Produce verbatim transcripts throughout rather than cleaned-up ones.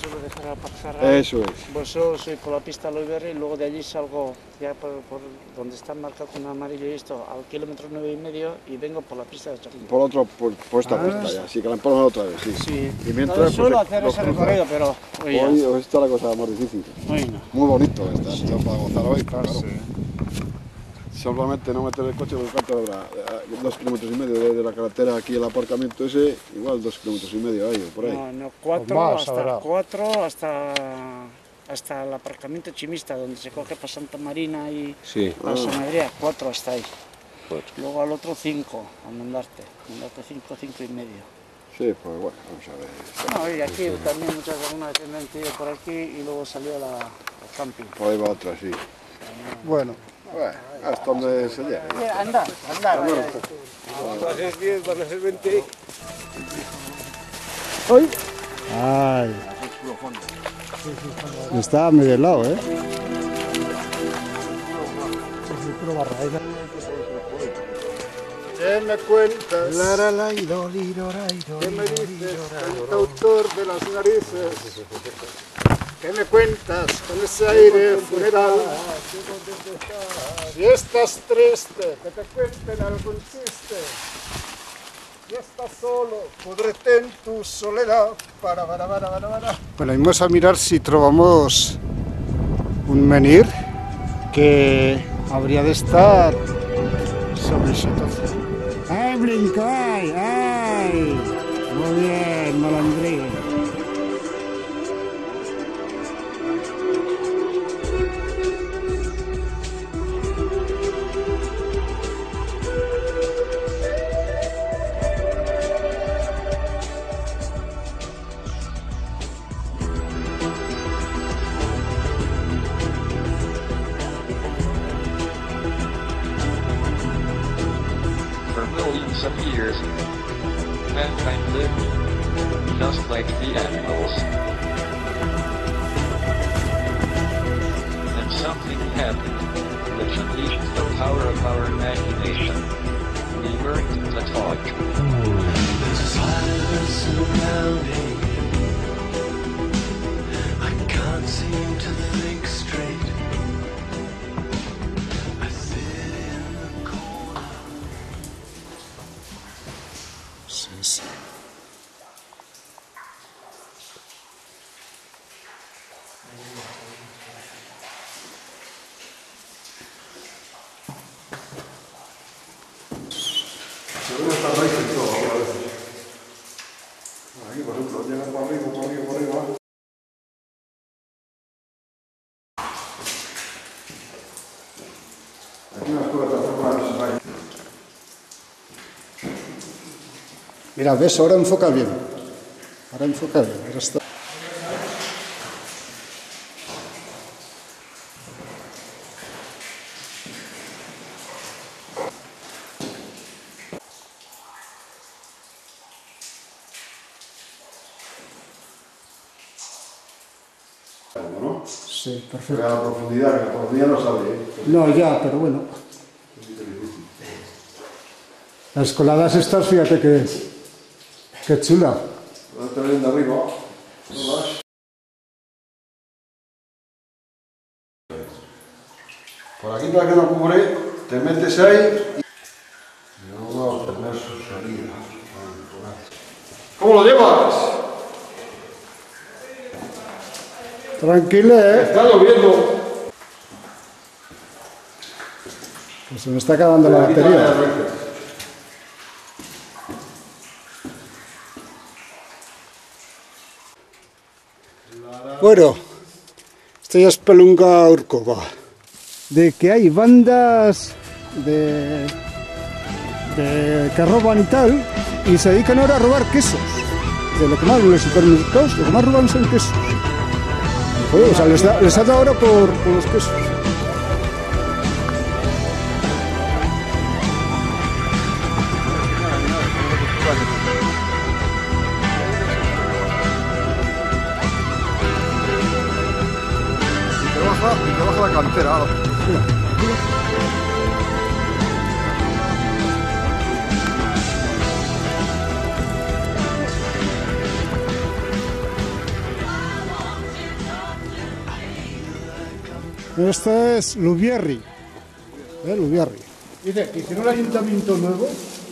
suelo dejar aparcar. Eso es. Pues yo soy por la pista Loiberri y luego de allí salgo ya por, por donde está marcado con amarillo y esto, al kilómetro nueve y medio y vengo por la pista de Chaquín. Por otro, por, por esta Ah, pista ya, sí, que la ponemos otra vez, sí. Sí, Y mientras, no suelo pues, hacer los ese cruzas. recorrido, pero hoy, Hoy, hoy está la cosa más difícil. hoy no. Muy bonito está, sí. Está para gozar hoy, claro. Sí. Solamente no meter el coche porque cuánto habrá, dos kilómetros y medio de la carretera aquí el aparcamiento ese, igual dos kilómetros y medio ahí o por ahí. No, no, cuatro, Más, hasta habrá. cuatro, hasta, hasta el aparcamiento chimista, donde se coge para Santa Marina y Sí. para Ah. San Adrià, cuatro hasta ahí. Cuatro. Luego al otro cinco, a Mondarte, Mondarte cinco, cinco y medio. Sí, pues bueno, vamos a ver. No, y aquí también muchas algunas veces me han metido por aquí y luego salió la, al camping. Por ahí va otra, sí. Bueno, Bueno, hasta donde se llegue. Eh, anda, anda. Bueno, Van a ser diez, van a ser veinte. ¡ay! ¡Ay! Está medio helado, ¿eh? ¿Qué me cuentas? ¿Qué me dices, cantautor de las narices? ¿Qué me cuentas con ese aire funeral? Si estás triste, que te cuenten algún chiste. Si estás solo, pudrete en tu soledad. Para, para, para, para, para. Bueno, vamos a mirar si trovamos un menhir que habría de estar sobre ese toce. ¡Ay, brinco! ¡Ay! ¡Ay! Muy bien, malandrín. For millions of years, mankind lived just like the animals. And something happened, which unleashed the power of our imagination. We learned to talk. There's a silence surrounding. I can't seem to think straight. I sit in the corner. Sí, sí. Según esta raíz y todo, a veces. Aquí, por ejemplo, llega por arriba, por arriba, por arriba. Aquí unas cubiertas formadas ahí. Mira, ves, ahora enfoca bien. Ahora enfoca bien. Ahora está. ¿No? Sí, Pero perfecto. a la profundidad, que la profundidad no sale, ¿eh? No, ya, pero bueno. Las coladas estas, fíjate que, que chula. Lo estás viendo arriba. ¿No vas? Por aquí para que no cubre, te metes ahí y luego a tener su salida. ¿Cómo lo llevas? Tranquilo, ¿eh? Está lloviendo. Que se me está acabando la batería. Bueno, esto ya es Pelunga Urcoba. De que hay bandas de, de que roban y tal, y se dedican ahora a robar quesos. De lo que más en los supermercados, lo que más roban son quesos. Joder, o sea, les da, les ha dado ahora por, por los quesos. Y te baja, y te baja la cantera. Esto es Lubierri. ¿Eh? Lubierri. Dice que hicieron el ayuntamiento nuevo.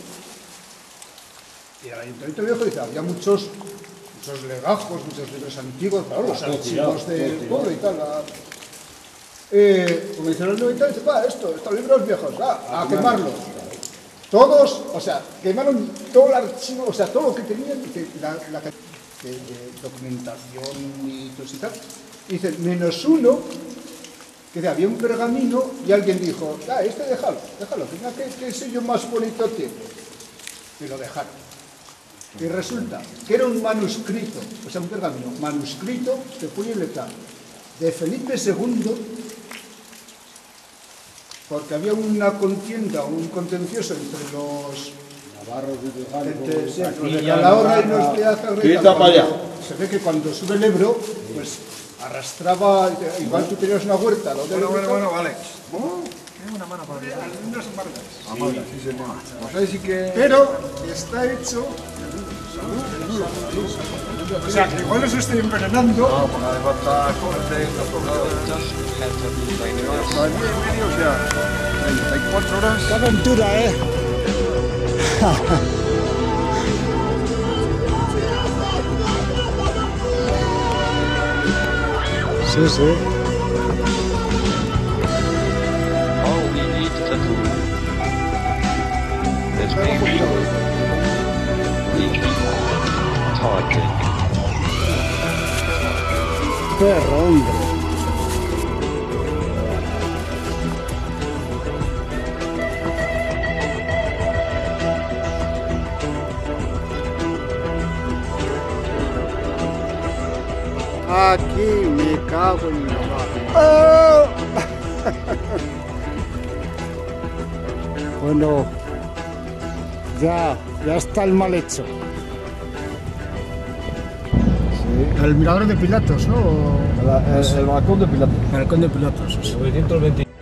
Y el ayuntamiento viejo dice, había muchos, muchos legajos, muchos libros antiguos, claro, los archivos del pueblo y tal. La, eh, como hicieron el nuevo y tal, dice, va, esto, estos libros viejos, ah, a quemarlos. Todos, o sea, quemaron todo el archivo, o sea, todo lo que tenían, que la, la de, de documentación y todo eso y tal. Dice, menos uno, que de, había un pergamino y alguien dijo, ah, este déjalo, déjalo, mira qué, qué sello más bonito tiene. Y lo dejaron. Y resulta que era un manuscrito, o sea, un pergamino, manuscrito de puño y letra, de Felipe segundo, porque había una contienda, un contencioso entre los navarros entre, sí, los de Calahorra y los de Azagüera. Se ve que cuando sube el Ebro, pues arrastraba, igual tú tenías una huerta, lo de Bueno, bueno, bueno, Alex. Tiene una mano para abrir. Unas marcas. Amanda, sí, señor. Pues ahí sí que... Pero está hecho. O sea, que igual los estoy envenenando. No, porque hace falta comerte un soldado. Para el día y medio, o sea, treinta y cuatro horas. ¡Qué aventura, eh! Sí, sí. All we need to do is make sure we keep talking. Perro, hombre. Aquí me cago en la madre. ¡Oh! Bueno, ya, ya está el mal hecho. El mirador de Pilatos, ¿no? El, el balcón de Pilatos. El balcón de Pilatos. novecientos veinte.